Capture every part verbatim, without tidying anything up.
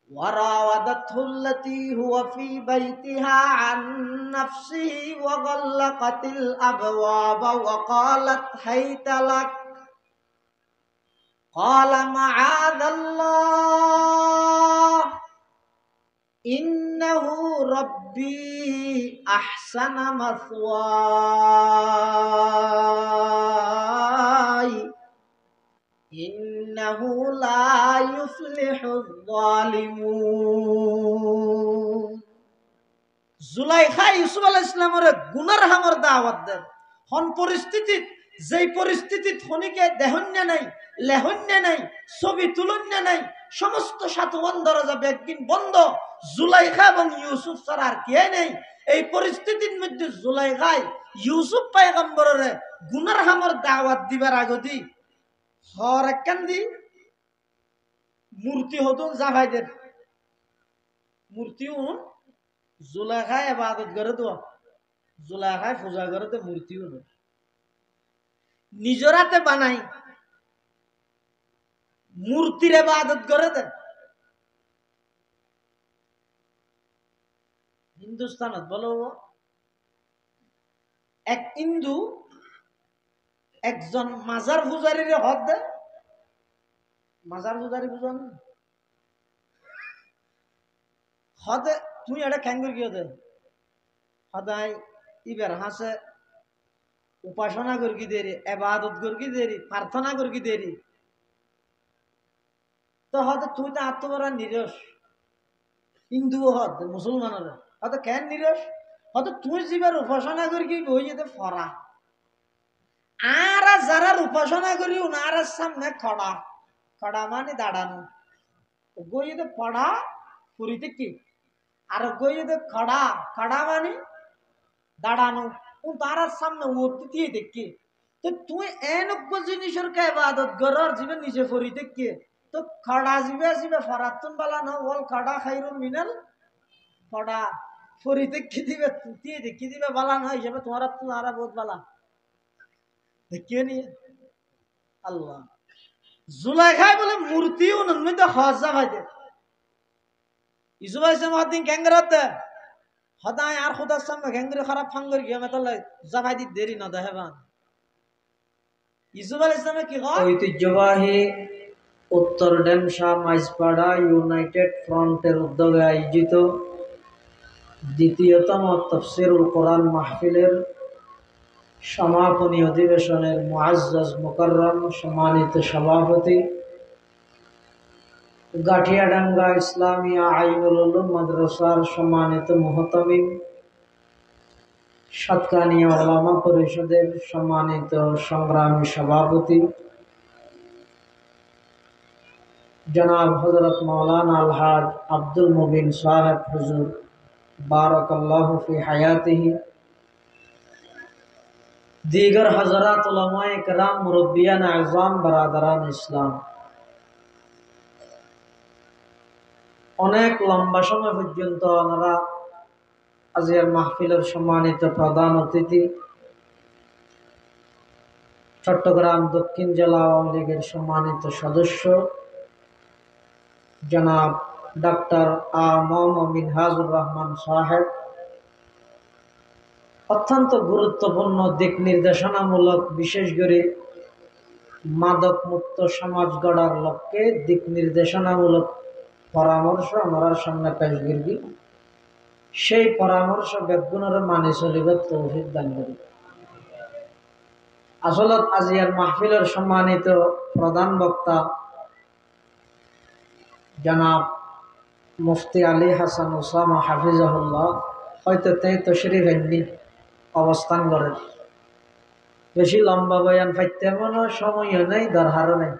وراودته التي هو في بيتها عن نفسه وغلقت الأبواب وقالت هيت لك قال معاذ الله إنه ربي أحسن مثواي إنه لا يفلح الظالمون জুলাইখা ইউসুফ আলাইহিস সালামের গুনার হামর দাওয়াত দেন হন পরিস্থিতি যেই পরিস্থিতি খনিকে দেহন্য নাই লেহন্য নাই ছবি তুলন্য নাই সমস্ত সাতওয়ান দরজা বেগিন বন্ধ জুলাইখা এবং ইউসুফ ছাড়া আর কে নেই এই পরিস্থিতির মধ্যে জুলাইখাই ইউসুফ পয়গম্বরের গুনার হামর দাওয়াত দিবার আগদি হর একখান দি মূর্তি হতুন জাভাইদের মূর্তিও জুলাইখায় ইবাদত করে তো জুলাইখায় পূজা করে তো মূর্তিও নয় নিজরাতে বানাই মূর্তির ইবাদত করে দেন হিন্দুস্তানত বলো এক হিন্দু একজন মাজার পূজারীর হদ দেয় মাজার পূজারী বুঝান হদে তুই এটা খ্যাঙ্গুর কি হতে সদায় ইবার হাসে উপাসনা করকি দেরি এবাদত করকি দেরি প্রার্থনা করকি দেরি তো হয়তো তুই তো আত্মবরা নিরস হিন্দু হদ মুসলমানের হয়তো কেন নিরস হয়তো তুই যেবার উপাসনা করকি বই যেতে ফরা আর যারা উপাসনা করি ওনার সামনে খড়া খড়া মানে দাঁড়ানো গইতে পড়া পুরীতে কি আর গইতে খড়া খড়া মানে দাঁড়ানো তার সামনে উঠতে দিয়ে দেখি তো তুই এনজ্ঞ জিনিসের কে ইবাদত করার জীবে নিজে ফরিতে কে তো খড়া জিবে জিবে ফরাতুন বালা না বল খড়া খাইরুন মিনাল খড়া ফরিতে কি দিবে দিয়ে দেখি দিবে বালা না হিসেবে তোমার তোমারা বহুত বালা দেখিও নি আল্লাহ জুলাইখায় বলে মূর্তিও নন্মিত হজা ভাইতে ইসুফ আলাইহিস সালাম দিন ক্যাঙ্গরাতে হদায় আর খুদার সামনে ঘেঙ্গরে খারাপ ফাঙ্গর গিয়ে মেতালে জাফাই দি দেরি না দেহবান ইসুফ আলাইহিস সালাম কি হয় ঐতিহ্যবাহী উত্তর ডেমশা মাইজপাড়া ইউনাইটেড ফ্রন্টের উদ্যোগে আয়োজিত দ্বিতীয়তম তাফসীরুল কোরআন মাহফিলের সমাপনী অধিবেশনের মুআজ্জাজ মুকাররম সম্মানিত সভাপতি গাঠিয়াডাঙ্গা ইসলামিয়া আইনুল উলুম মাদ্রাসার সম্মানিত মুহতামিম সাতকানিয়া উলামা পরিষদের সম্মানিত সংগ্রামী সভাপতি জনাব হযরত মাওলানা আলহাজ আব্দুল মুবিন সাহেব হুজুর বারাকাল্লাহু ফি হায়াতিহি दीगर हजरात उलमाए कराम मुरब्बियान आज़ाम बरादरान इस्लाम अनेक लम्बा समय पर्यन्त ओनारा आजिर महफिलेर सम्मानित प्रधान अतिथि चट्टग्राम दक्षिण जिला आवामी लीगेर सम्मानित सदस्य जनाब डॉक्टर आ मोहम्मद मिनहाजुर रहमान साहेब अत्यंत गुरुत्वपूर्ण दिक निर्देशनामूलक विशेष करे मादक मुक्त समाज गढ़ार लक्ष्ये दिक निर्देशनामूलक परामर्श आमार सामने पेश करबी सेई परामर्श बेगुनरे माने चलिबार तौफिक दान करी आसलत आजियार महफिलेर सम्मानित प्रधान वक्ता जनाब मुफ्ती आली हासान उसामा हाफिजाहुल्लाह हयतो ते तशरीफ एनনি अवस्थान करें बेशी लम्बा बयान पाइते मनो समय नहीं दरहार नहीं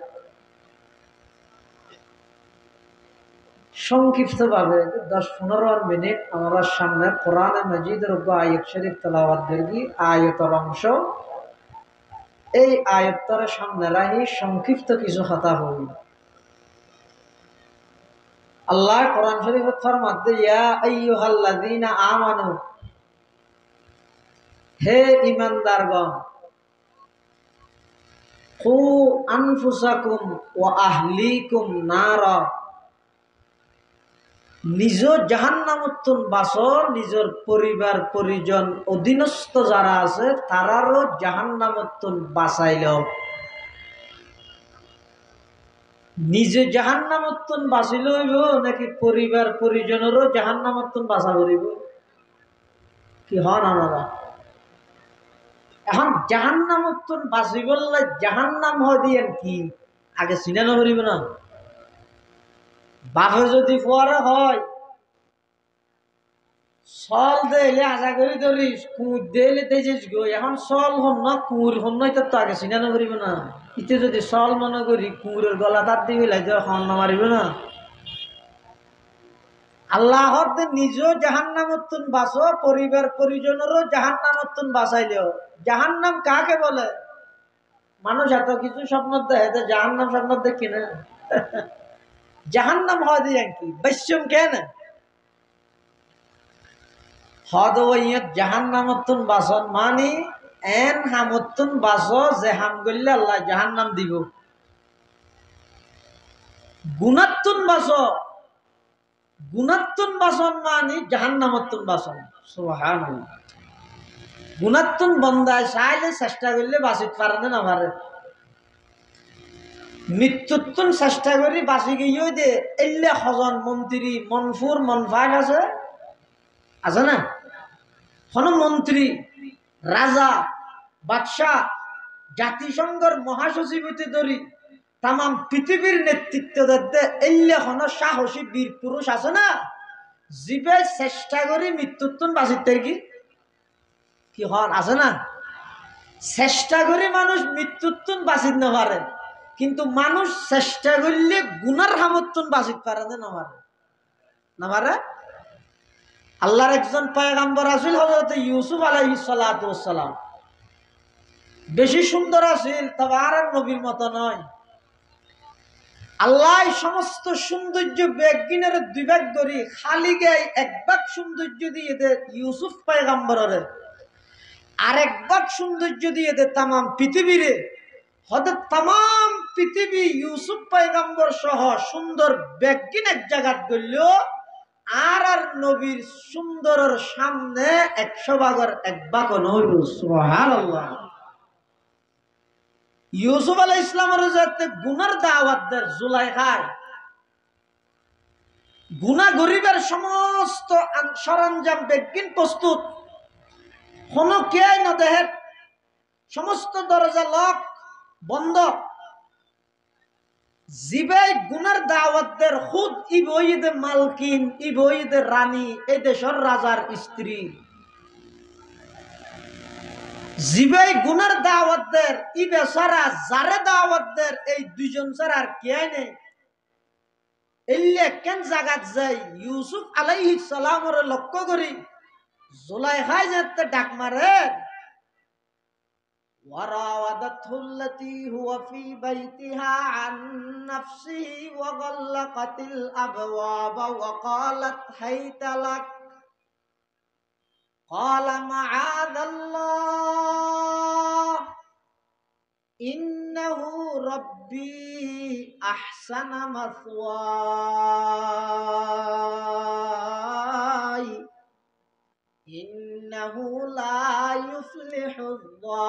संक्षिप्त भावे दस पंद्रह मिनट हमारा सामने कुरान मजीदर आयत शरीफ तेलावत करबी आयतर अंश এই আয়াতটার সামনে রাখি সংক্ষিপ্ত কিছু কথা হই আল্লাহ কোরআন শরীফে ফরমাতে ইয়া আইয়ুহাল্লাযীনা আমানু হে ঈমানদারগণ কু আনফুসাকুম ওয়া আহলিকুম নারা নিজ জাহান্নামত্তুন বাসর, নিজের পরিবার পরিজন অধীনস্থ যারা আছে তারারও জাহান্নামত্তুন বাঁচাইল। নিজে জাহান্নামত্তুন বাঁচিল হইব নাকি পরিবার পরিজনেরও জাহান্নামত্তুন বাঁচা করিব? কি হন আমরা এখন জাহান্নামত্তুন বাঁচি বললে জাহান্নাম হয় দিয়েন কি আগে চিনানো করিব না? বাপে যদি ফুয়ারা হয় সল দেলে আশা করি ধরিস, কুঁড় দেলে তেজিস গো। এখন সল হন না কুঁড় হন না, এটা তো আগে চিনানো করিব না। ইতে যদি সল মনে করি কুঁড়ের গলা তার দিবি লাইতে হন মারিব না। আল্লাহ নিজেও জাহান্নামত্তুন বাঁচো, পরিবার পরিজনেরও জাহান্নামত্তুন বাঁচাইলেও। জাহান্নাম কাকে বলে? মানুষ এত কিছু স্বপ্ন দেখে, জাহান্নাম স্বপ্ন দেখি না। জাহান্নাম হয় দিয়ে কি বৈশ্যম কেন হদ ওইয়ত জাহান্নামত্তুন বাসন মানি এন হামত্তুন বাস, যে হাম করলে আল্লাহ জাহান্নাম দিব। গুণাত্তুন বাস, গুণাত্তুন বাসন মানি জাহান্নামত্তুন বাসন। সুবহানাল্লাহ। গুণাত্তুন বন্দায় চাইলে চেষ্টা করলে বাঁচিতে পারে না পারে। মৃত্যুত্তুন চেষ্টা করি বাঁচি গিয়েও দে এলে সজন মন্ত্রী মনফুর মনফাক আছে আছে না? কোন মন্ত্রী রাজা বাদশাহ জাতিসংঘের মহাসচিব হইতে ধরি তাম পৃথিবীর নেতৃত্ব দিতে এলে কোন সাহসী বীর পুরুষ আছে না? জীবে চেষ্টা করি মৃত্যুত্তুন বাঁচিতে কি কি হন আছে না? চেষ্টা করি মানুষ মৃত্যুত্তুন বাঁচিত না পারে, কিন্তু মানুষ চেষ্টা করলে গুনার হামত্তুন বাঁচিত পারে না পারে না পারে। আল্লাহর একজন পয়গম্বর আছিল হযরত ইউসুফ আলাইহিস সালাতু ওয়াস সালাম। বেশি সুন্দর আছিল, তবে আর নবীর মতো নয়। আল্লাহ সমস্ত সৌন্দর্য বেগিনের দুই ভাগ করি খালি গায়ে এক ভাগ সৌন্দর্য দিয়ে দে ইউসুফ পয়গম্বরের, আরেক ভাগ সৌন্দর্য দিয়ে দে তামাম পৃথিবীরে। হয়তো তাম পৃথিবী ইউসুফ পয়গম্বর সহ সুন্দর বেগিন এক জায়গাত গড়লেও আর আর নবীর সুন্দরের সামনে একশো ভাগের এক ভাগ নইল। সুবহানাল্লাহ। ইউসুফ আলাইহিস ইসলামের যাতে গুনার দাওয়াত দেয় জুলাইখায়, গুনাহ গরিবের সমস্ত সরঞ্জাম বেগিন প্রস্তুত, কোন কে না দেহের সমস্ত দরজা লক বন্ধ। জিবে গুনার দাওয়াতদের খুদ ইবইদে মালকিন ইবইদে রানী এই দেশের রাজার স্ত্রী। জিবে গুনার দাওয়াতদের ই বেচারা যারে দাওয়াতদের এই দুইজন ছাড়া আর কে নেই। এলে কেন জাগাত যাই ইউসুফ আলাইহিস সালামের লক্ষ্য করি জুলাইখায় যেতে ডাক মারে, وراودته التي هو في بيتها عن نفسه وغلقت الأبواب وقالت هيت لك قال معاذ الله إنه ربي أحسن مثواي ইন্নাহু লা ইউফলিহুয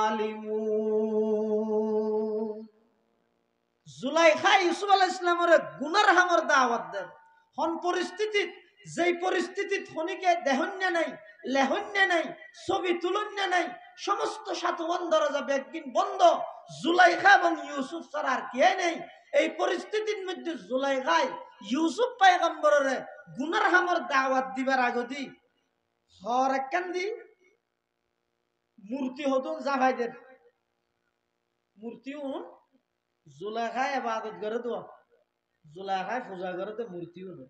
যালিমুন। জুলাইখা ইউসুফ আলাইহিস সালামের গুনার হামর দাওয়াত দেন। হন পরিস্থিতি যেই পরিস্থিতিত খনিকে দেহন্য নাই লেহন্য নাই ছবি তুলন্য নাই, সমস্ত সাতওয়ান দরজা বেগিন বন্ধ, জুলাইখা এবং ইউসুফ ছাড়া আর কে নেই। এই পরিস্থিতির মধ্যে জুলাইখায় ইউসুফ পয়গম্বরের গুনার হামর দাওয়াত দিবার আগতি হর এককান্দি মূর্তি হতুন জাভাইদের মূর্তি উন জুলাইখায় ইবাদত করে তো জুলাইখায় পূজা করে তো মূর্তি উন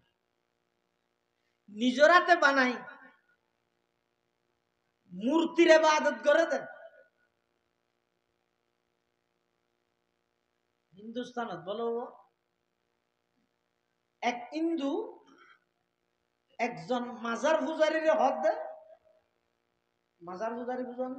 নিজরাতে বানাই মূর্তির ইবাদত করে দেন। হিন্দুস্তানত বলো এক হিন্দু একজন মাজার পূজারীর হদ দে, মাজার পূজারী বুঝান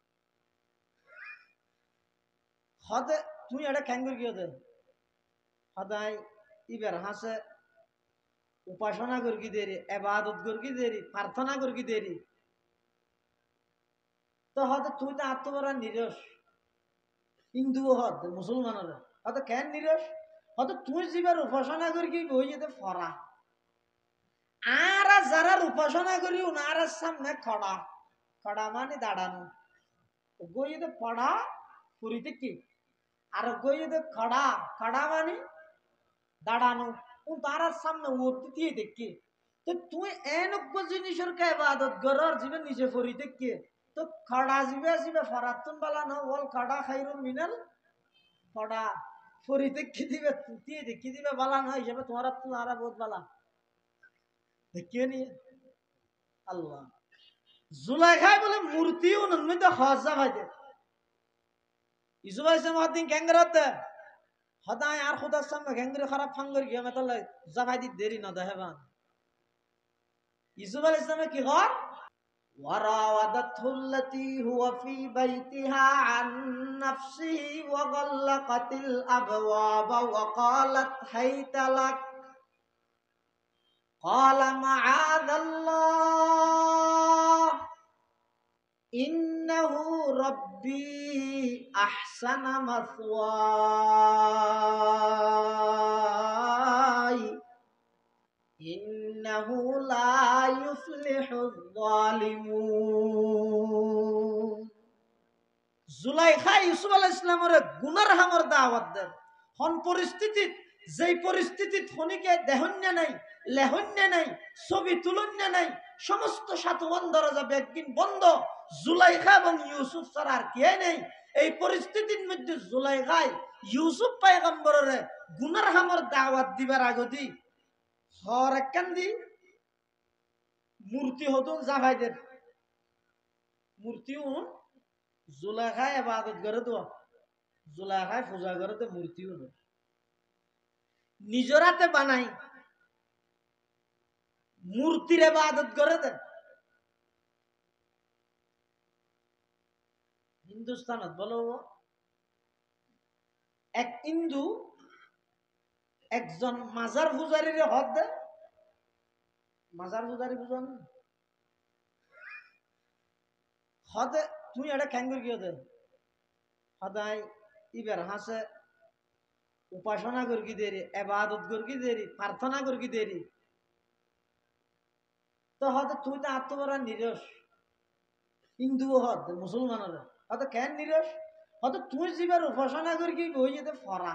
হদে তুই এটা খ্যাঙ্গুর কি হদে সদায় ইবের হাসে উপাসনা করকি দেরি, এবাদত করকি দেরি, প্রার্থনা করকি দেরি। তো হয়তো তুই তো আত্মবরা নিরস, হিন্দু হদ মুসলমানেরা হয়তো কেন নিরস, হয়তো তুই যেবার উপাসনা করকি বই যেতে ফরা, আর যারা উপাসনা করি ওনার সামনে খড়া, খড়া মানে দাঁড়ানো, গইতে পড়া পুরিতে কি, আর গইতে খড়া, খড়া মানে দাঁড়ানো, তার সামনে উঠতে দিয়ে দেখি। তো তুই এনব্য জিনিসের কে ইবাদত করার জীবন নিচে ফরি দেখি, তো খড়া জিবে আসিবে ফরাতুন বালা না বল, খড়া খাইরুম মিনাল খড়া ফরি দেখি দিবে, দিয়ে দেখি দিবে বালা না হিসাবে তোমার তোমারা বহুত বালা দেখিও নি। আল্লাহ জুলাইখাই বলে মূর্তিও নন্মিত হজা ভাইতে ইসুফ আলাইহিস সালাম দিন ক্যাঙ্গরাতে হদায় আর খুদার সামনে ঘেঙ্গরে খারাপ ফাঙ্গর গিয়ে মেতালে জাভাই দি দেরি না দেহেবান। ইসুফ আলাইহিস সালাম কি কর, ওয়ারাওয়াদাতহু আল্লাতী হুয়া ফী বাইতিহা আন নাফসিহি ওয়া গাল্লাকাতিল আবওয়াবা ওয়া ক্বালাত হাইতা লাক, ক্বালা মাআযাল্লাহ ইন্নাহু রাব্বী আহসানা মাসওয়াই ইন্নাহু লা ইউফলিহুয যালিমুন। জুলাইখা ইউসুফ আলাইহিস সালামের গুনার হামর দাওয়াত দেন। হন পরিস্থিতিত, যেই পরিস্থিতিত খনিকে দেহন্য নাই, লেহন্য নাই, ছবি তুলন্য নাই, সমস্ত সাতওয়ান দরজা বেগিন বন্ধ, জুলাইখা এবং ইউসুফ ছাড়া আর কে নেই। এই পরিস্থিতির মধ্যে জুলাইখাই ইউসুফ পয়গম্বরের গুনার হামর দাওয়াত দিবার আগতি হর একখান দি মূর্তি হতুন জাভাইদের মূর্তিও জুলাইখাই ইবাদত করে তো, জুলাইখাই পূজা করে তো মূর্তিও নিজরাতে বানাই মূর্তির ইবাদত করে দেন। হিন্দুস্তানত বলো এক হিন্দু একজন মাজার পূজারীর হদ দেয়, মাজার পূজারী বুঝান হদে তুই এটা খ্যাঙ্গুর গিয়ে দে সদায় ইবার হাসে উপাসনা করকি দেরি, এবাদত করকি দেরি, প্রার্থনা করকি দেরি। তো হয়তো তুই তো আত্মবরা নিরস, হিন্দু হদ মুসলমানেরা হয়তো কেন নিরস, হয়তো তুই যেবার উপাসনা করকি বই যেতে ফরা,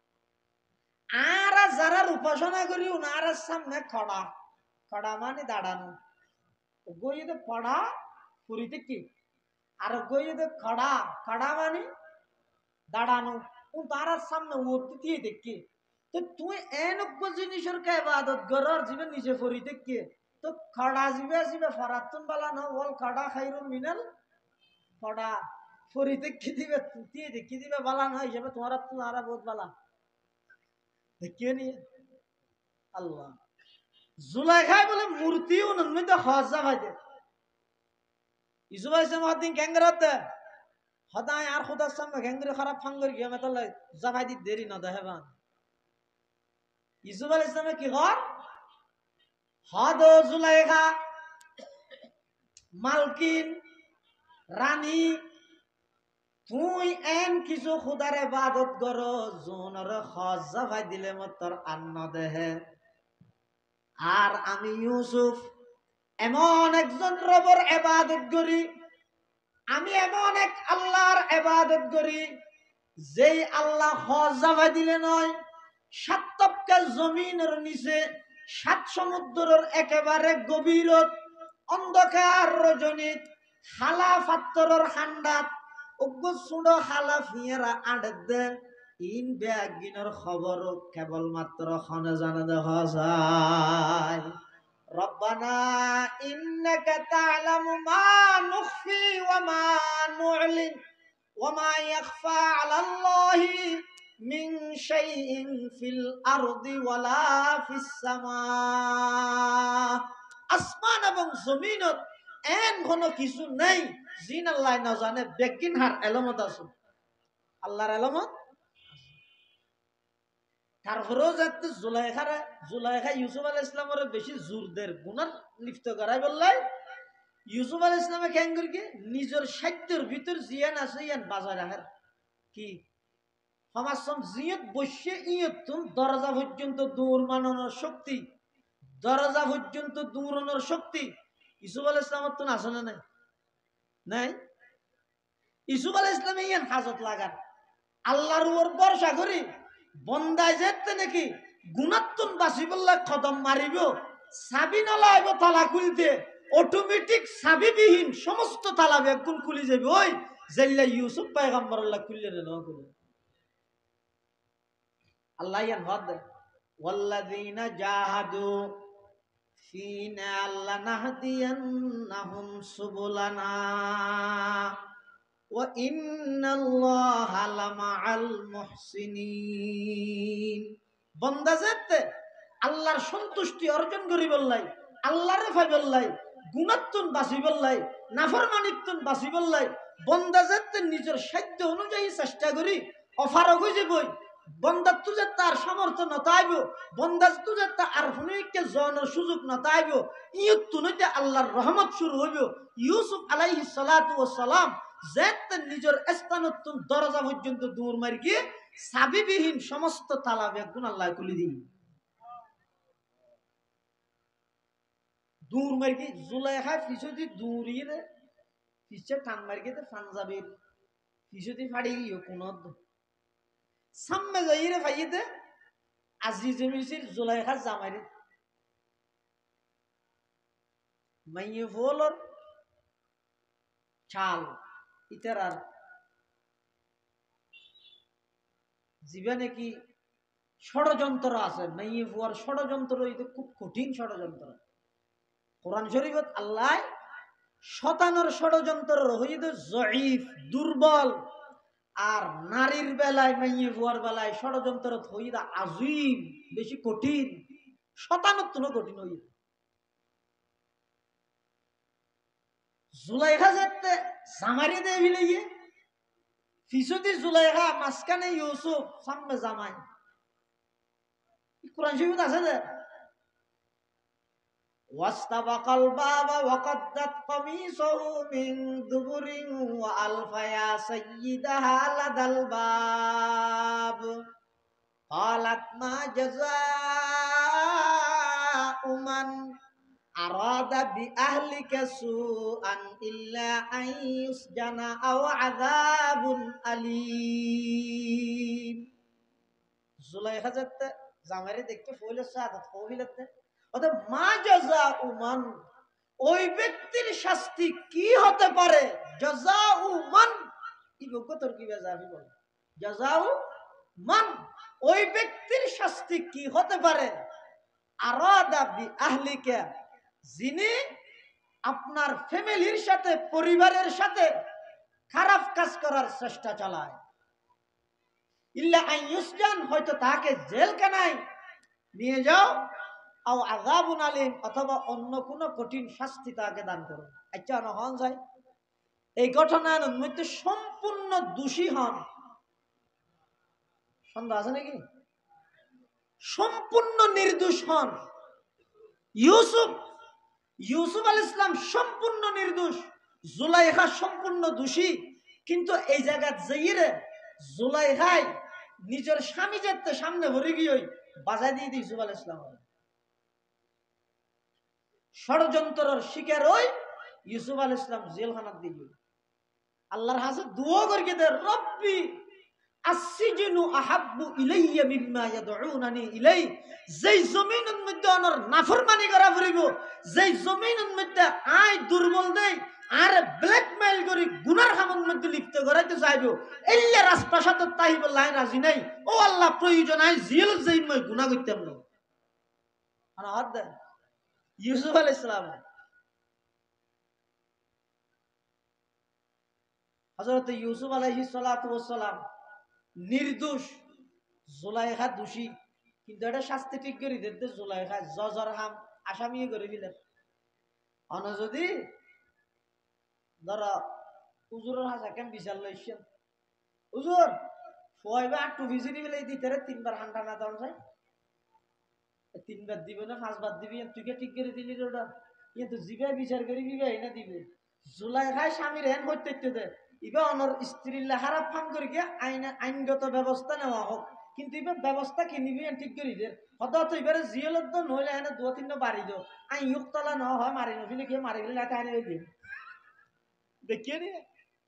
আর যারা উপাসনা করি ওনার সামনে খড়া, খড়া মানে দাঁড়ানো, গইতে পড়া পুরিতে কি, আর গইতে খড়া, খড়া মানে দাঁড়ানো, তার সামনে উঠতে দিয়ে দেখি। তো তুই এনব্য জিনিসের কে ইবাদত করার জীবন নিচে ফরি দেখি, তো খড়া জিবে আসিবে ফরাতুন বালা না বল, খড়া খাইরুম মিনাল খড়া ফরি দেখি দিবে, দিয়ে দেখি দিবে বালা না হিসাবে তোমার তোমারা বহুত বালা দেখিও নি। আল্লাহ জুলাইখাই বলে মূর্তিও নন্মিত হজা ভাইতে ইসুফ আলাইহিস সালাম দিন ক্যাঙ্গরাতে হদায় আর খুদার সামনে ঘেঙ্গরে খারাপ ফাঙ্গর গিয়ে মেতালে জাভাই দি দেরি না দেহেবান। ইসুফ আলাইহিস সালাম কি কর, হদ জুলাইখা মালকিন রানী তুই এন কিছু খুদার ইবাদত কর জোনর হজ জাভাই দিলে মতর আন্ন দেহে, আর আমি ইউসুফ এমন একজন রবের ইবাদত করি, আমি এমন এক আল্লাহর ইবাদত করি যেই আল্লাহ হজ জাভাই দিলে নয়, সাত তপকা জমিনের নিচে, সাত সমুদ্রের একেবারে গভীরত, অন্ধকার রজনীত, হালা পাত্তরের খান্ডাত অজ্ঞ সুড়ো হালা ফিয়েরা আড়ে দে ইন ব্যাগিনের খবর কেবলমাত্র খনে জানে দেখা যায়। রব্বানা ইন্নাকা তা'লামু মা নুখফি ওয়া মা নু'লিন ওয়া মা ইয়াখফা 'আলাল্লাহি মিন শাইইন ফিল আরদি ওয়ালা ফিস সামা। আসমান এবং জমিনত এন কোন কিছু নাই জিন আল্লাহ না জানে, বেকিন হার এলমত আছে, আল্লাহর এলমত। তারপরেও যাতে জুলাইখারে জুলাইখা ইউসুফ আল ইসলামের বেশি জোর দের গুনার লিপ্ত করাই বললাই ইউসুফ আল ইসলামে কেন করি কি নিজের সাহিত্যের ভিতর জিয়ান আছে ইয়ান বাজার রাখার কি সমাজম জিয়ত বসে ইয়ত তুম দরজা পর্যন্ত দূর মানানোর শক্তি দরজা পর্যন্ত দূরানোর শক্তি ইউসুফ আল ইসলামের তো আছে না নাই নাই ইউসুফ আল ইসলামে ইয়ান হাজত লাগান আল্লাহর উপর ভরসা করি বন্দায় যেতে নাকি গুণাত্তন বাসি বললে কদম মারিব চাবি নলাইব তালা খুলতে অটোমেটিক চাবিবিহীন সমস্ত তালা বেগুন খুলি যাবে ওই জেল্লা ইউসুফ পায়গাম্বর আল্লাহ খুললে না করে আল্লাহ ইয়ান হদ দেয় ওয়াল্লাযীনা জাহাদু ফীনা লানাহদিয়ান্নাহুম সুবুলানা ওয়া ইন্নাল্লাহা লামাআল মুহসিনিন বান্দা যেতে আল্লাহর সন্তুষ্টি অর্জন করি বললাই আল্লাহরে পাই বললাই গুণাত্তন বাসি বললাই নাফরমানিত্তন বাসি বললাই বান্দা যেতে নিজের সাধ্য অনুযায়ী চেষ্টা করি অফারক হয়ে যাবই বন্দা তুজে তার সামর্থ্য নতাইব বন্দা তুজে তার হুনিকে জনের সুযোগ নতাইব ইয়ত তুনতে আল্লাহর রহমত শুরু হইব ইউসুফ আলাইহিস সালাতু ওয়াস সালাম যেতে নিজের স্থানত্তন দরজা পর্যন্ত দূর মারি গিয়ে চাবিবিহীন সমস্ত তালা বেগুন আল্লাহ খুলি দিই দূর মারি গিয়ে জুলাইখা পিছুদি দূরিয়ে পিছে টান মারি গিয়ে পাঞ্জাবের পিছুদি ফাড়ি গিয়ে কোন সামনে যাইরে ভাইয়েতে আজিজে মিছির জুলাইখা জামাইরে মাইয়ে ফলর চাল ইতার আর জীবনে কি ষড়যন্ত্র আছে মাইয়ে ফুয়ার ষড়যন্ত্র এটা খুব কঠিন ষড়যন্ত্র কোরআন শরীফত আল্লাহ শতানোর ষড়যন্ত্র হইত জয়ীফ দুর্বল আর নারীর বেলায় মাইয়ে ফুয়ার বেলায় ষড়যন্ত্র হইত আজিম বেশি কঠিন শতানত কঠিন হইত জুলাইখা যেতে জামারি দে ভিলাইয়ে ফিসুদি জুলাইখা মাঝখানে ইউসুফ সামনে জামাই কোরআন শরীফত আছে যে ওয়াস্তাবাকাল বাবা ওয়াকাদ্দাত কামিসাহু মিন দুবুরিন ওয়া আলফায়া সাইয়্যিদাহা লাদাল বাব ক্বালাত মা জাযাউ মান আরাদা বিআহলিকা সুআন ইল্লা আন ইউসজানা আও আযাবুন আলীম জুলাইখা যাতে জামাইরে দেখতে ফইলে সাদাত কইলাতে অর্থাৎ মা জাযাউ মান ওই ব্যক্তির শাস্তি কি হতে পারে জাযাউ মান কি বকতর কি বেজাবি বল জাযাউ মান ওই ব্যক্তির শাস্তি কি হতে পারে আরাদা বিআহলিকা যিনি আপনার ফ্যামিলির সাথে পরিবারের সাথে খারাপ কাজ করার চেষ্টা চালায় ইল্লা আন ইউসজান হয়তো তাকে জেলখানায় নিয়ে যাও আও আযাবুন আলীম অথবা অন্য কোনো কঠিন শাস্তি তাকে দান করো আচ্ছা না হন যায় এই ঘটনার মধ্যে সম্পূর্ণ দোষী হন সন্দেহ আছে নাকি সম্পূর্ণ নির্দোষ হন ইউসুফ ইউসুফ আল ইসলাম সম্পূর্ণ নির্দোষ জুলাইখা সম্পূর্ণ দোষী কিন্তু এই জায়গা যাইরে জুলাইখাই নিজের স্বামী যেতে সামনে ভরে গিয়ে বাজায় দিয়ে দিই ইউসুফ আল ইসলাম ষড়যন্ত্রের শিকার ওই ইউসুফ আল ইসলাম জেলখানার দিকে আল্লাহর হাতে দুয়া করে দে রব্বি আসসিজনু আহাব্বু ইলাইয়া মিম্মা ইয়াদউনানি ইলাই যেই জমিনের মধ্যে আমার নাফরমানি করা পড়িব যেই জমিনের মধ্যে আই দুর্বল দেই আর ব্ল্যাকমেইল করি গুনার কামের মধ্যে লিপ্ত করাইতে চাইব এল্লা রাজপ্রাসাদত তাইব লাইন রাজি নাই ও আল্লাহ প্রয়োজন আই জেল যাই মই গুনাহ করতাম না আনা হাত দে ইউসুফ আলাইহিস সালাম হযরত ইউসুফ আলাইহিস সালাতু ওয়াস সালাম নির্দোষ জুলাইখা দোষী কিন্তু এটা শাস্তি ঠিক করে দিতে জুলাইখা জজর হাম আসামি করে দিলেন অন যদি ধর হুজুরের হাজা কেন বিচার লইছেন হুজুর ফয়বা আর টু ভিজিটি বলে দিতে রে তিনবার হান্টা না দাও যায় তিনবার দিবে না পাঁচবার দিবি তুই কে ঠিক করে দিলি ওটা কিন্তু জিবে বিচার করি বিবে এনে দিবে জুলাই খাই স্বামীর হ্যান করতে দে ইবা অনর স্ত্রীর লেখারা ফান করি গিয়ে আইন আইনগত ব্যবস্থা নেওয়া হোক কিন্তু এবার ব্যবস্থা কি নিবি ঠিক করি দে হঠাৎ এবারে জিয়েলত তো নইলে এনে দু তিনটা বাড়ি দো আই ইউকতলা ন হয় মারি নফিলে গিয়ে মারি গেলে লাইতে আনি দিন দেখিয়ে নি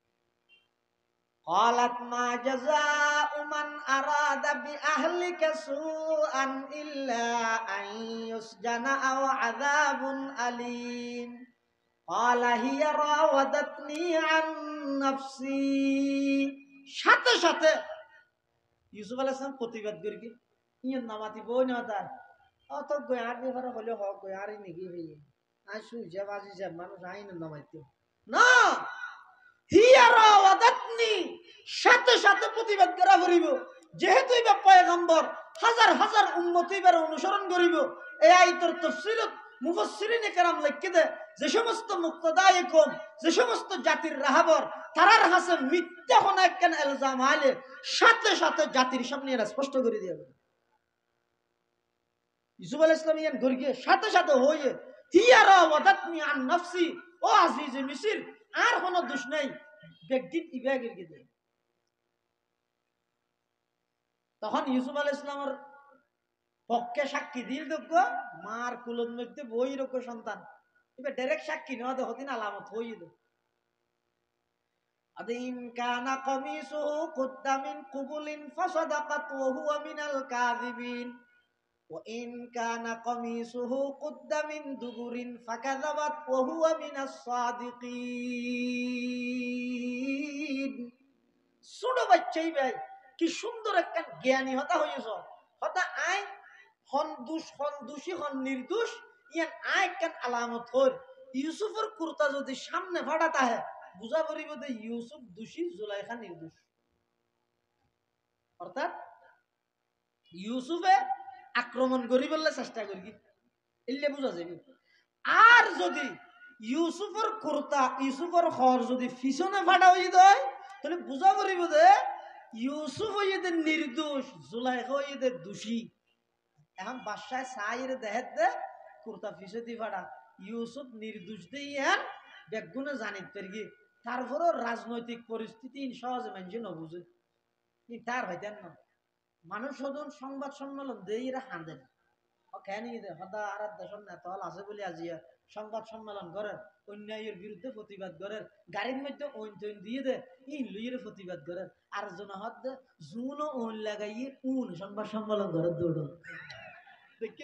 قالت ما جزاء من أراد بأهلك سوءا إلا أن يسجن أو عذاب أليم قال هي راودتني عن نفسي সাথে সাথে ইউসুফ আলাইহিস সালাম প্রতিবাদ করি কি ইয়ে নামাতি বই না তার অত গয়ার ব্যাপারে হলে হোক গয়ারই নাকি হইয়ে আজ শুই যা বাজি যা মানুষ আইন নামাইতে না সাথে সাথে প্রতিবাদ করা করিব যেহেতু এবার পয়গম্বর হাজার হাজার উম্মত এবার অনুসরণ করিব এই আয়াতের তাফসীরত মুফাসসিরিনে কেরাম লিখে দেয় যে সমস্ত মুক্তদায়ে কওম যে সমস্ত জাতির রাহাবর তারার হাসে মিথ্যা কোনা কেন ইলজাম আইলে সাথে সাথে জাতির সামনে এরা স্পষ্ট করে দিয়ে দেবে ইউসুফ আলাইহিস সালাম ইয়ান গর্গে সাথে সাথে হয়ে হিয়ারা ওয়াদাতনি আন নফসি ও আজিজ মিসর আর কোনো দোষ নাই ব্যক্তির ইবাগের গিয়ে দেয় তখন ইউসুফ আলাইহিস সালামের পক্ষে সাক্ষী দিল যোগ্য মার কুলের মধ্যে বই রোগ্য সন্তান এবার ডাইরেক্ট সাক্ষী নেওয়া দে হতিন আলামত হয়ে দে আদিন কানা কমিসুহু কুদ্দা মিন কুবুলিন ফাসাদাকাত ওয়া হুয়া মিনাল কাযিবিন ওয়া ইন কানা কমিসুহু কুদ্দা মিন দুবুরিন ফাকাযাবাত ওয়া হুয়া মিনাস সাদিকিন ছোট বাচ্চাই ভাই কি সুন্দর একটা জ্ঞানী হতা হইছ হতা আই হন দুষ হন দোষী হন নির্দোষ ইয়ান আই কেন আলামত হল ইউসুফের কুর্তা যদি সামনে ফাটাতা হে বুঝা পড়িব যে ইউসুফ দোষী জুলাইখা নির্দোষ অর্থাৎ ইউসুফে আক্রমণ করি বললে চেষ্টা করি এলে বুঝা যাবে আর যদি ইউসুফের কুর্তা ইউসুফের খর যদি পিছনে ফাটা হয়ে যায় তাহলে বুঝা পড়িব যে ইউসুফ হইতে নির্দোষ জুলাইখা হইতে দোষী এখন বাদশাহ সাইরে দেহের দে কুর্তা ফিসে ফাড়া ইউসুফ নির্দোষ দিয়ে বেগুনে জানিত পারি তারপরও রাজনৈতিক পরিস্থিতি সহজে মানুষ নবুঝে তার হইতেন না মানুষ সদন সংবাদ সম্মেলন দিয়ে এরা হাঁদেন ও কেন হদা আর দেশের নেতা আছে বলে আজি সংবাদ সম্মেলন করেন অন্যায়ের বিরুদ্ধে প্রতিবাদ করেন গাড়ির মধ্যে ওইন তৈন দিয়ে দে ইন লইয়ের প্রতিবাদ করেন আর জন হাত দে জুনও ওন লাগাইয়ে উন সংবাদ সম্মেলন করেন দৌড় দেখে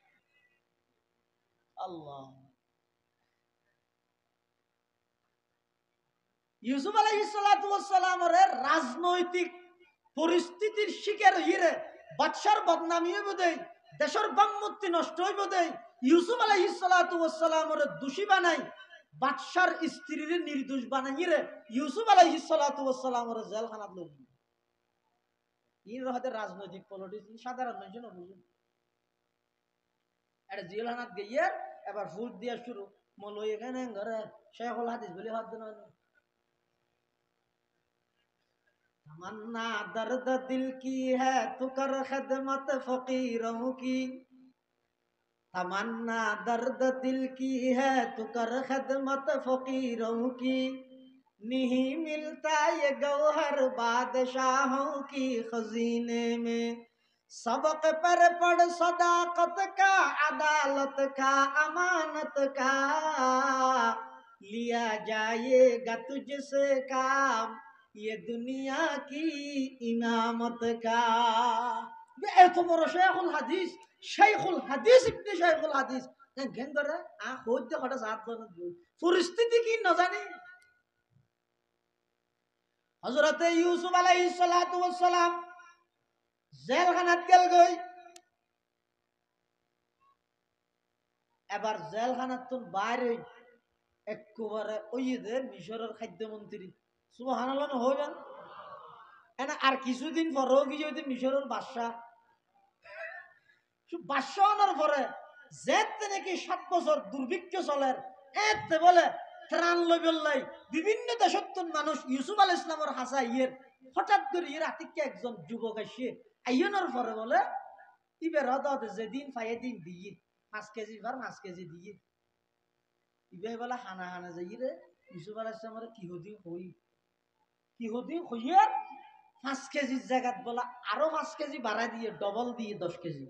আল্লাহ ইউসুফ আলাইহিস সালাতু ওয়াস সালামের রাজনৈতিক পরিস্থিতির শিকার হইরে বাদশার বদনামি হইব দেই দেশের বামমূর্তি নষ্ট হইব দেই ইউসুফ আলাইহিস সালাতু ওয়াস সালামের দোষী বানাই বাদশার স্ত্রীর নির্দোষ বানাইরে ইউসুফ আলাইহিস সালাতু ওয়াস সালামের জেলখানাত লই ইন রহতে রাজনৈতিক পলিটিক্স সাধারণ মানুষ না বুঝুন এটা জেলখানাত গিয়ে এবার ফুট দিয়া শুরু মলই এখানে ঘরে শেখুল হাদিস বলে হাত দেন तमन्ना दर्द दिल की है तू कर खिदमत फकीरों की तमन्ना दर्द दिल की है तू कर खिदमत फकीरों की नहीं मिलता ये गौहर बादशाहों की खजीने में सबक पर पढ़ सदाकत का अदालत का अमानत का लिया जाएगा तुझसे काम ये दुनिया की इमामत का এত বড় শেখুল হাদিস শেখুল হাদিস ইবনে শেখুল হাদিস ঘেন করে আ হইতে কটা সাত জন পরিস্থিতি কি না জানি হযরতে ইউসুফ আলাইহিস সালাতু ওয়াস সালাম জেলখানাত গেল গই এবার জেলখানাত তো বাইরে একবারে ওই যে মিশরের খাদ্যমন্ত্রী সুবহানাল্লাহ হইবেন এনা আর কিছুদিন পরেও কি যদি মিশরের বাদশা বাদশা হওয়ার পরে যেতে নাকি সাত বছর দুর্ভিক্ষ চলের এতে বলে ত্রাণ লইবেলাই বিভিন্ন দেশত্ব মানুষ ইউসুফ আলাইহিস সালামের হাসা ইয়ের হঠাৎ করে রাতিকে একজন যুবক এসে আইয়নের পরে বলে ইবে রদ যেদিন পাইয়ে দিন দিয়ে পাঁচ কেজি বার পাঁচ কেজি দিয়ে ইবে বলে হানা হানা যাই রে ইউসুফ আলাইহিস সালামের কি হদি হই কি হদি হইয়ে পাঁচ কেজির জায়গাত বলা আরো পাঁচ কেজি বাড়াই দিয়ে ডবল দিয়ে দশ কেজি।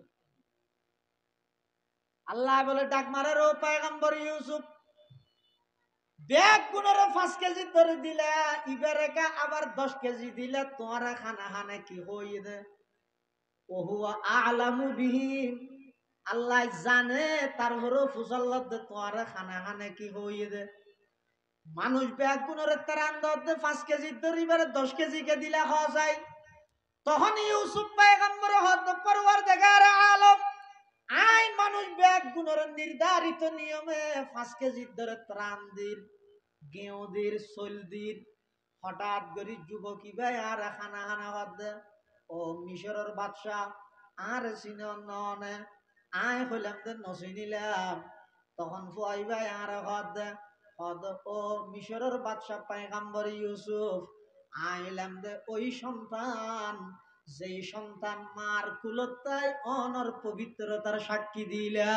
আল্লাহ বলে ডাক মারে রো পয়গম্বর ইউসুফ ব্যাগ গুণরে পাঁচ কেজি ধরে দিলে ইবেরেকা আবার দশ কেজি দিলে তোমার খানা খানে কি হই দে ওহুয়া আলামু বিহিম আল্লাহ জানে তারপরেও ফুসল্লত দে তোমার খানা খানে কি হই দে মানুষ ব্যাগ গুণরে তার আন্দে পাঁচ কেজি ধরে এবারে দশ কেজি কে দিলে হওয়া যায়। তখন ইউসুফ পয়গম্বর হদ পরওয়ার দেখার আলম আই মানুষ ব্যাগ গুণরে নির্ধারিত নিয়মে পাঁচ কেজি ধরে ত্রাণ দিন গেঁওদের সলদির হঠাৎ করে যুবকী ভাই আর খানা খানা হদ ও মিশরের বাদশাহ আর চিন ননে আয় হইলাম দে নচিনিলাম তখন ফুয়াই ভাই আর হদ হদ ও মিশরের বাদশাহ পয়গম্বর ইউসুফ আইলাম দে ওই সন্তান যেই সন্তান মার কুলতাই অনর পবিত্রতার সাক্ষী দিলা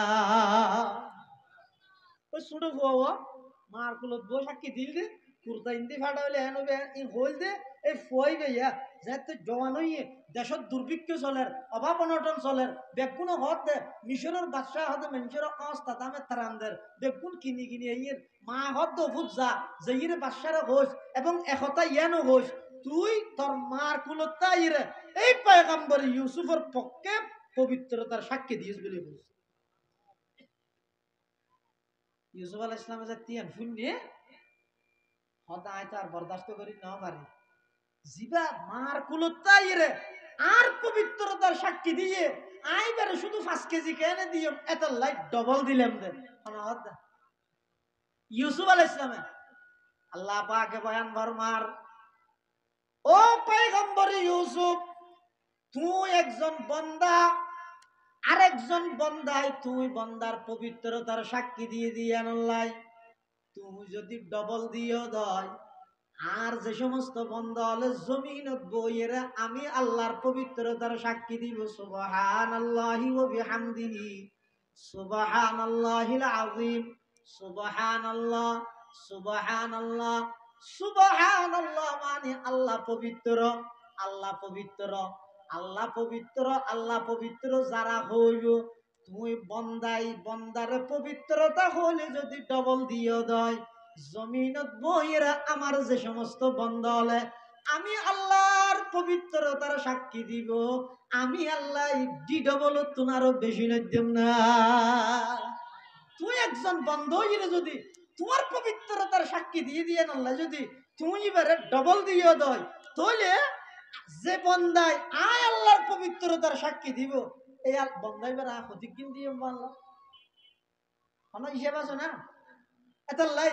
ওই ছোট ফুয়া মার কুলত বউ সাক্ষী দিল দে কুর্তা ইন্দি ফাটা হইলে হেন হইল দে এই ফুয়াই ভাইয়া যেতে জওয়ান হইয়ে দেশত দুর্ভিক্ষ চলের অভাব অনটন চলের বেগুন হত দে মিশরের বাদশাহ হতে মানুষের অস্তা দামে তারানদের বেগুন কিনি কিনি আইয়ের মা হত দফুত যা যেইরে বাদশারে হোস এবং একতা ইয়ানো হোস তুই তোর মার কুলতা ইরে এই পয়গম্বর ইউসুফের পক্ষে পবিত্রতার সাক্ষী দিয়েছ বলে বলছে। ইউসুফ আলাইহিস সালামের যে তিয়ান শূন্যে হতা আয়তা আর বরদাস্ত করি না পারি জিবা মার কুলতা ইরে আর পবিত্রতার সাক্ষী দিয়ে আইবারে শুধু পাঁচ কেজি কেনে দিয়ে এত লাইট ডবল দিলাম দে ইউসুফ আলাইহিস সালামে আল্লাহ পাকে বয়ান ফরমার ও পয়গম্বর ইউসুফ তুই একজন বান্দা আরেকজন বান্দাই তুই বান্দার পবিত্রতার সাক্ষী দিয়ে দিয়ে আল্লাহ তুমি যদি ডবল দিও দয় আর যে সমস্ত বান্দা হলে জমিনত বইয়েরা আমি আল্লাহর পবিত্রতার সাক্ষী দিব সুবহানাল্লাহি ওয়া বিহামদিহি সুবহানাল্লাহিল আযীম সুবহানাল্লাহ সুবহানাল্লাহ সুবহানাল্লাহ মানে আল্লাহ পবিত্র আল্লাহ পবিত্র আল্লাহ পবিত্র আল্লাহ পবিত্র যারা হইব তুই বন্দাই বন্দারে পবিত্রতা হলে যদি ডবল দিও দয় জমিনত বইরা আমার যে সমস্ত বন্দা হলে আমি আল্লাহর পবিত্রতার সাক্ষী দিব আমি আল্লাহ ডি ডবল তোমারও বেশি নদ্যম না। তুই একজন বন্ধ হইলে যদি তোমার পবিত্রতার সাক্ষী দিয়ে দিয়ে আল্লাহ যদি তুমি এবারে ডবল দিয়ে দয় তাহলে যে বন্দায় আয় আল্লাহর পবিত্রতার সাক্ষী দিব এই বন্দাই বেড়া ক্ষতিকিন দিয়ে মানলাম আমার হিসেব আছে না এত লাই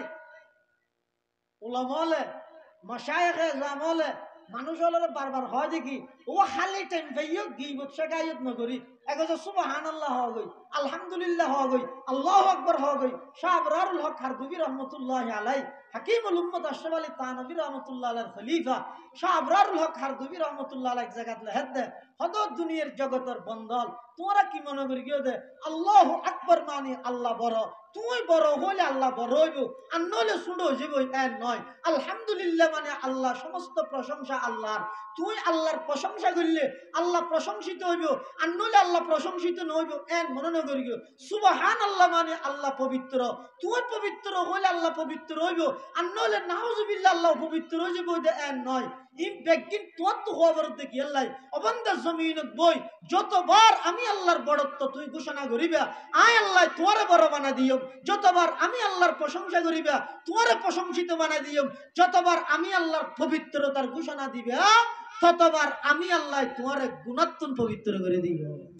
ওলামলে মশায়েখে জামলে মানুষ হলে বারবার হয় দেখি ও খালি টাইম পাইও গিবত শেখায়ত নগরী একজ সুবহানাল্লাহ হওয়া গই আলহামদুলিল্লাহ হওয়া গই আল্লাহু আকবার হওয়া গই শাহ আবরারুল হক খারদুবি রহমাতুল্লাহি আলাইহি হাকিমুল উম্মত আশরাফ আলী তানভী রহমাতুল্লাহ আলাইহির খলিফা শাহ আবরারুল হক খারদুবি রহমাতুল্লাহ আলাইহি জায়গাত লেখেন দে হদ দুনিয়ার জগতের বন্দল তোমরা কি মনে করি গিয়ে দে আল্লাহু আকবার মানে আল্লাহ বড় তুই বড় হলে আল্লাহ বড় হইব আর নইলে শুনো হইব এর নয় আলহামদুলিল্লাহ মানে আল্লাহ সমস্ত প্রশংসা আল্লাহর তুই আল্লাহর প্রশংসা করলে আল্লাহ প্রশংসিত হইব আর নইলে আল্লাহ প্রশংসিত নইব এর মনে না করি সুবহানাল্লাহ মানে আল্লাহ পবিত্র তুই পবিত্র হইলে আল্লাহ পবিত্র হইব আর নইলে নাউজুবিল্লাহ আল্লাহ পবিত্র হয়ে যাবো এর নয় ইম বেগিন তোর তো খবর দেখি আল্লাহ অবন্ধা জমিনত বই যতবার আমি আল্লাহর বড়ত্ব তুই ঘোষণা করিবা আয় আল্লাহ তোরে বড় বানা দিও যতবার আমি আল্লাহর প্রশংসা করিবা তোরে প্রশংসিত বানা দিও যতবার আমি আল্লাহর পবিত্রতার ঘোষণা দিবে ততবার আমি আল্লাহ তোরে গুণাত্মন পবিত্র করে দিব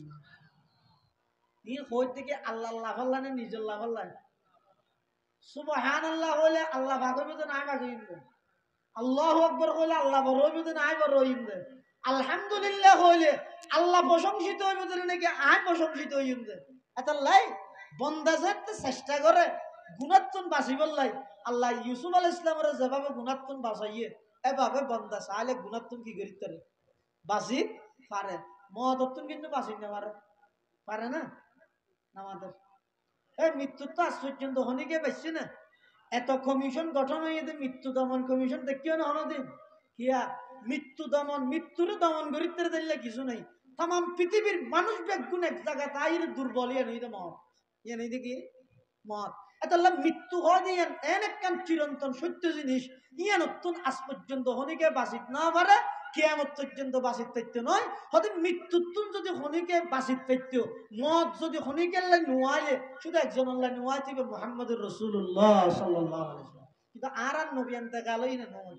ই হই থেকে আল্লাহ আল্লাহ আল্লাহ না নিজের লাভ আল্লাহ সুবহানাল্লাহ হইলে আল্লাহ ভাগবে তো না ভাগবে আল্লাহু আকবার হইলে আল্লাহ বড় হইবে তো নাই বড় হইবে আলহামদুলিল্লাহ হইলে আল্লাহ প্রশংসিত হইবে তো নাকি আই প্রশংসিত হইবে এটা লাই বন্দা যেতে চেষ্টা করে গুণাত্মন বাঁচিবার লাই আল্লাহ ইউসুফ আলাইহিস সালামের যেভাবে গুণাত্মন বাঁচাইয়ে এভাবে বন্দা চাইলে গুণার তুমি কি করিতে পারে বাঁচি পারে মদত তুমি কিন্তু বাঁচি না পারে পারে না আমাদের এই মৃত্যুর তো আজ পর্যন্ত হনিকে বেশি না এত কমিশন গঠন হয়ে মৃত্যু দমন কমিশন দেখিও না হনদিন কিয়া মৃত্যু দমন মৃত্যুর দমন করিতে দিলে কিছু নাই তাম পৃথিবীর মানুষ বেগুন এক জায়গায় তাই দুর্বল ইয়ে নেই মত ইয়ে নেই দেখি মত এত মৃত্যু হয় দিয়ে এন একখান চিরন্তন সত্য জিনিস ইয়ে নতুন আজ পর্যন্ত হনিকে বাঁচিত না পারে কেয়ামত পর্যন্ত বাঁচিত পাইতে নয় হয়তো মৃত্যুতুন যদি হনিকে বাঁচিত পাইত মত যদি হনিকে নোয়াইলে শুধু একজন আল্লাহ নোয়াই থেকে মোহাম্মদুর রসুল্লাহ সাল্লাহ কিন্তু আর আর নবী আনতে গেলই না নয়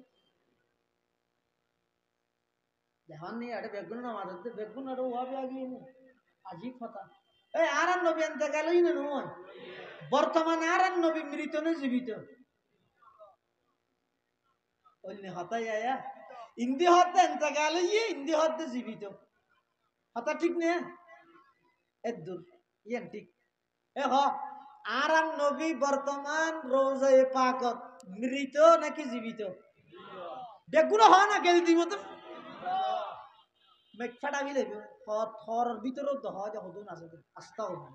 দেখান নি আরে বেগুন না মাঝে বেগুন আরো ওয়াবে আগিয়ে নি আজিব কথা এই আর আর নবী আনতে গেলই না নয় বর্তমানে আর আর নবী মৃত না জীবিত বললি হতাই আয়া ইন্দি হতে আনতে গেলই ইন্দি হতে জীবিত হতা ঠিক না এর দূর ইয়ান ঠিক এ হ আর আর নবী বর্তমান রোজায়ে পাকত মৃত নাকি জীবিত বেগুন হয় না গেল দিব তো মেঘ ফাটা গেলে থর ভিতরেও তো হয় হদুন আছে আস্তা হদুন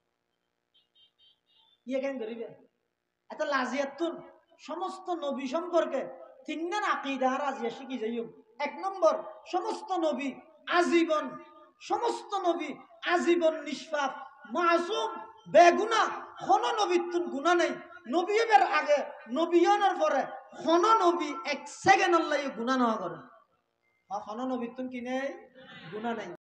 ইয়ে কেন করিবে এত লাজিয়াতুন সমস্ত নবী সম্পর্কে তিনজন আকিদা রাজিয়া শিখি যাই এক নম্বর সমস্ত নবী আজীবন সমস্ত নবী আজীবন নিষ্পাপ মাসুম বেগুনা কোন নবীর তুন গুণা নেই নবীবের আগে নবীনের পরে কোন নবী এক সেকেন্ড আল্লাহ গুণা নেওয়া করে হন নবীর তুন কি নেই গুণা নেই